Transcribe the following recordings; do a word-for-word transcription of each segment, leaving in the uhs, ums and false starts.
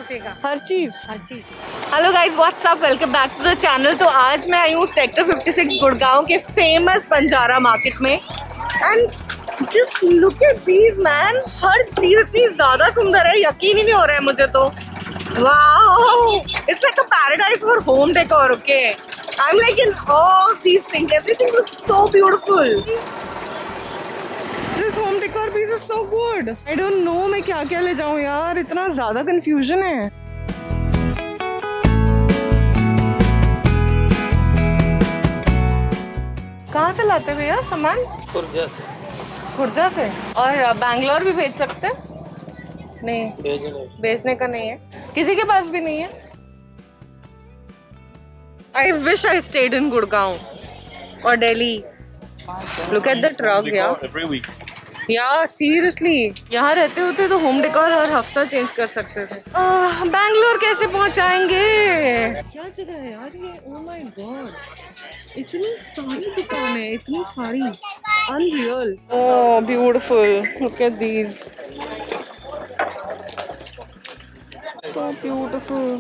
मिलेगा, हर चीज हर चीज। Hello guys, what's up, welcome back to the channel. तो आज मैं आई हूँ सेक्टर छप्पन गुड़गांव के फेमस बंजारा मार्केट में and just look at these man. हर चीज इतनी ज्यादा सुंदर है, यकीन ही नहीं हो रहा है मुझे तो। Wow, it's like a paradise for home decor. Okay, I am like in all these things, everything looks so beautiful. This home decor piece is so good. I don't know मैं क्या क्या ले जाऊं यार, इतना ज्यादा कंफ्यूजन है। कहाँ से लाते भैया सामान? खुर्जा से। खुर्जा से? और बैंगलोर भी भेज सकते हैं? नहीं, भेजने भेजने का नहीं है, किसी के पास भी नहीं है। I wish I stayed in Gurgaon और Delhi. Look at the truck यार, या सीरियसली यहाँ रहते होते तो होम डेकोर हर हफ्ता चेंज कर सकते थे। बैंगलोर कैसे पहुंचाएंगे? क्या जगह है यार ये, ओह माय गॉड, इतनी सारी दुकानें, इतनी सारी, unreal. Oh beautiful, look at these, so beautiful.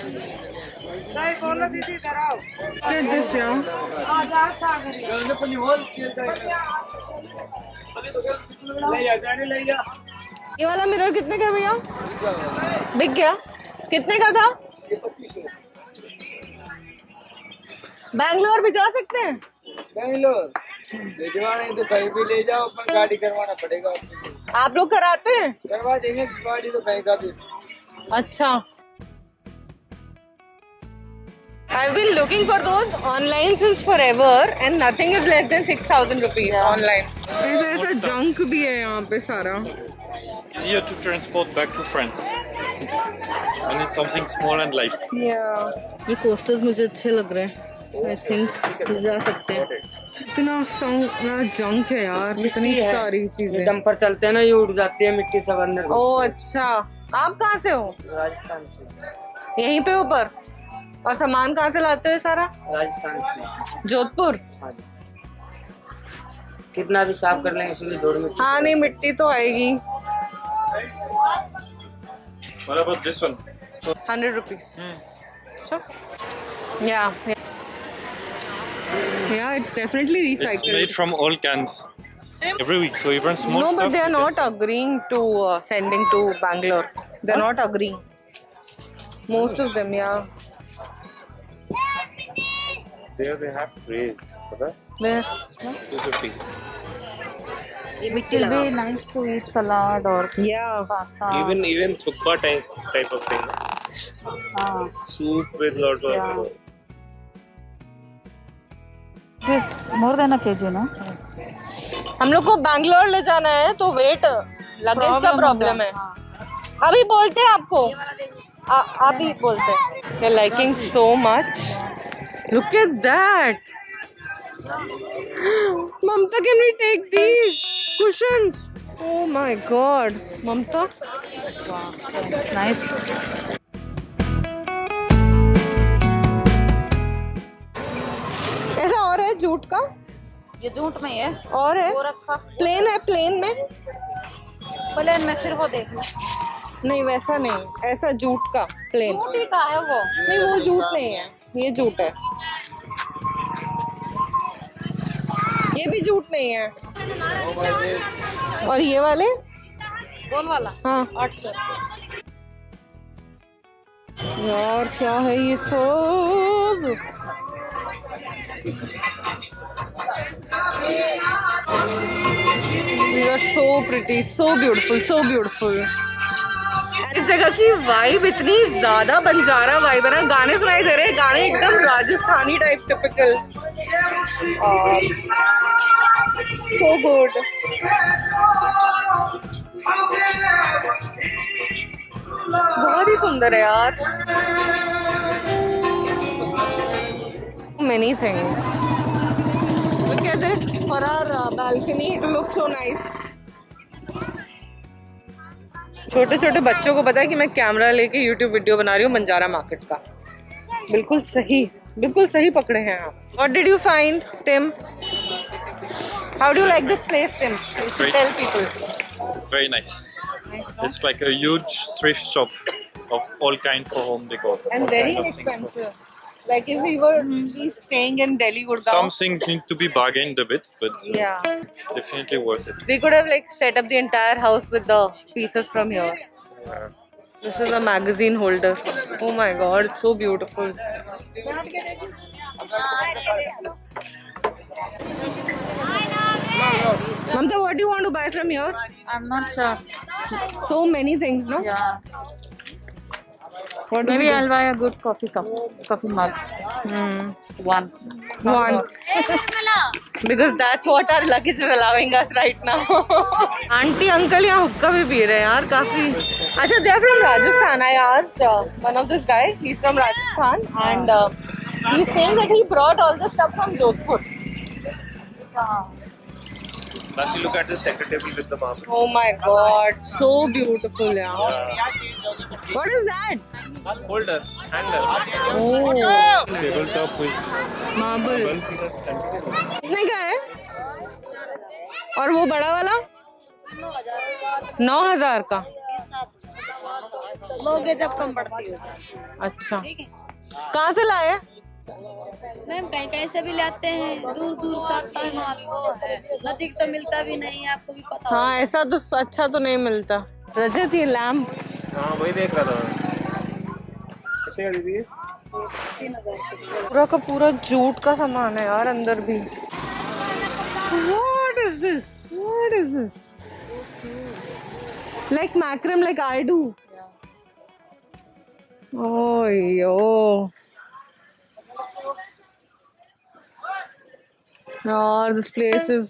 Look at this यार, ये वाला मिरर कितने का भैया? बिक गया? कितने का था? बैंगलोर भी जा सकते हैं? बैंगलोर भिजवाना है तो कहीं भी ले जाओ, पर गाड़ी करवाना पड़ेगा। आप लोग कराते हैं? करवा देंगे गाड़ी तो कहीं का भी। अच्छा, I've been looking for those online since forever and nothing is less than six thousand rupees online. ऐसा ऐसा junk भी है यहाँ पे सारा। Easier to transport back to France. I need something small and light. Yeah. ये coasters मुझे अच्छे लग रहे हैं। I think जा सकते हैं। इतना सारा junk है यार, इतनी सारी चीजें। डंपर चलते हैं ना, ये उड़ जाती है मिट्टी सब अंदर। ओह अच्छा, आप कहाँ से हो? राजस्थान से। यहीं पे ऊपर? और सामान कहाँ से लाते हो सारा? राजस्थान से। जोधपुर? हाँ जी। कितना भी साफ कर लेंगे फिर धूल मिट्टी। हाँ नहीं, मिट्टी तो आएगी। What about this one? Hundred rupees. So, yeah, yeah, yeah. It's definitely recycled. It's made from old cans. Every week, so even small no, stuff. but they are not agreeing to uh, sending to Bangalore. They're huh? not agreeing. Most of them, yeah. There they have trays. Pata? Where? two fifty. It will be nice to eat salad or Yeah. pasta. Even even thukpa type type of thing. Ah. Soup with lots of. Yeah. This more than a kg, no? हम लोग को बैंगलोर ले जाना है तो wait luggage का problem है। अभी बोलते हैं आपको, आ, आप ही बोलते हैं। You're liking so much. Look at that. Mamta, can we take these cushions? Oh my God, Mamta. Wow, nice. ऐसा और है जूट का? ये जूट में है और है? वो रखा प्लेन है, प्लेन में? प्लेन में, फिर वो देखना। नहीं वैसा नहीं, ऐसा जूट का प्लेन। जूट ही का है वो। नहीं वो जूट नहीं है, ये जूट है। ये भी जूट नहीं है। और ये वाले? गोल वाला? हाँ। आठ सौ। यार क्या है ये सब? These are so pretty, so beautiful, so beautiful. इस जगह की वाइब इतनी ज्यादा बंजारा वाइब है ना, गाने सुनाई दे रहे हैं, गाने एकदम Rajasthani type typical. So good. बहुत ही सुंदर है यार। Many things. Look at this for our uh, balcony. It looks so nice. छोटे छोटे बच्चों को पता है कि मैं कैमरा लेके YouTube वीडियो बना रही हूँ बंजारा मार्केट का। बिल्कुल सही, बिल्कुल सही पकड़े हैं आप। What did you find, Tim? How do you like this place, Tim? It's great. Tell people. It's very nice. It's like a huge thrift shop. of all kind for home decor. And All very kinds of things for- inexpensive. Like if we were be staying in Delhi, Gurgaon, Some things need to be bargained a bit, but uh, yeah, definitely worth it. we could have like set up the entire house with the pieces from here. Yeah. This is a magazine holder. Oh my god, it's so beautiful. Mamta, what do you want to buy from here? I'm not sure. So many things, no? Yeah. What do Maybe we do? I'll buy a good coffee cup, coffee mug. Hmm. One. Not One. more. Because that's what our luggage is allowing us right now. Auntie, uncle यहाँ हुक्का भी P रहे हैं यार काफी. अच्छा, they're from Rajasthan. I asked uh, one of this guy. He's from Rajasthan, and uh, he's saying that he brought all the stuff from Jodhpur. Actually, look at the center table with the marble. Oh my god, so beautiful, yeah. What is that? Holder, hanger. Oh, Tabletop with marble. bulb. कितने का है? और वो बड़ा वाला? नौ हजार का. लोगे जब कम बढ़ती हो जाए. अच्छा. कहाँ से लाए? मैम कहीं कहीं से भी लाते हैं, दूर दूर से आता है माल. नजदीक तो मिलता भी नहीं है, आपको भी पता. हाँ, ऐसा तो अच्छा तो नहीं मिलता. रजत, ये लैम्प हाँ वही देख रहा था. कितने का दीदी? पूरा का पूरा जूट का सामान है यार अंदर भी. What is this? What is this? Like macram, like I do. Oh yo. यार this place is.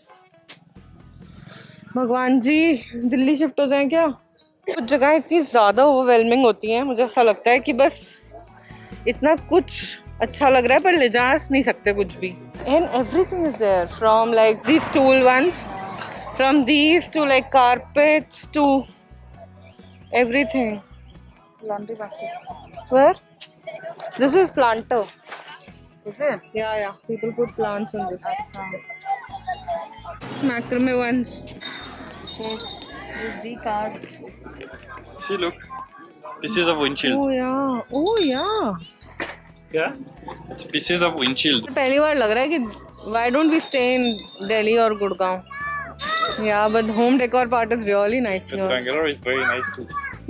भगवान जी, दिल्ली शिफ्ट हो जाएं क्या? कुछ जगह इतनी ज्यादा ओवरवेलमिंग होती हैं, मुझे ऐसा लगता है कि बस इतना कुछ अच्छा लग रहा है पर ले जा नहीं सकते कुछ भी. And everything is there, from like these stool ones, from these to like carpets to everything. Laundry basket. Where? This is planter. Is it? Yeah, yeah. People put plants in this. Acha. Macrame ones. This D card. See, look. Pieces of windshield. Oh yeah. Oh yeah. Yeah? It's pieces of windshield. पहली बार लग रहा है कि why don't we stay in Delhi or Gurgaon? Yeah, but home decor part is really nice But here. Bangalore is very nice too.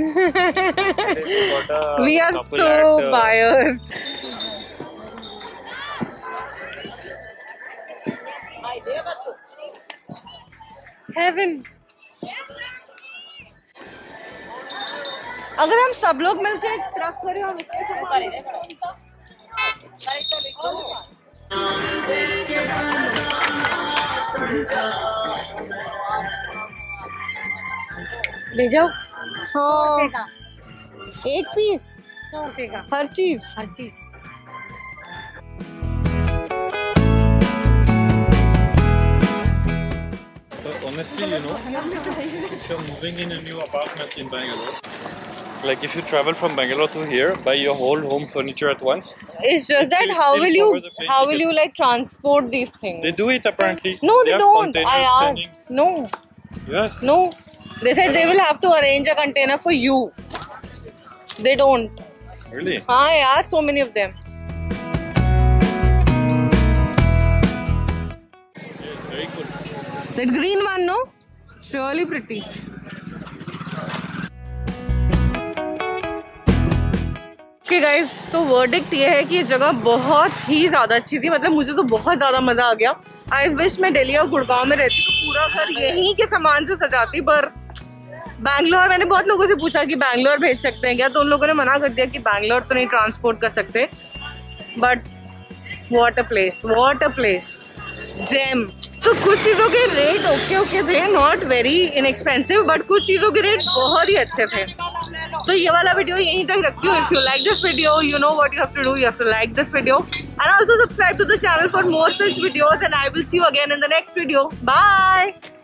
Got a We are couple so at, uh, biased. Heaven. अगर हम सब लोग मिलकर एक truck करें और उसके साथ ले जाओ. हाँ, का एक पीस सौ रुपए का हर चीज. हर चीज. But honestly, you know, if you're moving in a new apartment in Bangalore, like if you travel from Bangalore to here, buy your whole home furniture at once. It's just that will how still will you cover the plane how will you tickets. like transport these things? They do it apparently. No, they have don't. containers I asked. sending- No, Yes. no. They said they will have to arrange a container for you. They don't. Really? I asked so many of them. Yeah, very good. That green one, no? It's really pretty. Okay guys, तो verdict ये है कि ये जगह बहुत ही ज़्यादा अच्छी थी. मतलब मुझे तो बहुत ज़्यादा मज़ा आ गया. आई विश मैं दिल्ली और गुड़गांव में रहती तो पूरा घर यहीं के सामान से सजाती. पर बैंगलोर, मैंने बहुत लोगों से पूछा कि बैंगलोर भेज सकते हैं क्या, तो उन लोगों ने मना कर दिया कि बैंगलोर तो नहीं ट्रांसपोर्ट कर सकते. But what a place, what a place, gem. तो कुछ चीज़ों के रेट ओके ओके थे, नॉट वेरी इनएक्सपेंसिव, बट कुछ चीज़ों के रेट बहुत ही अच्छे थे. तो ये वाला वीडियो यहीं तक रखती हूँ. If you like this video, you know what you have to do, you have to like this video and also subscribe to the channel for more such videos, and I will see you again in the next video. Bye.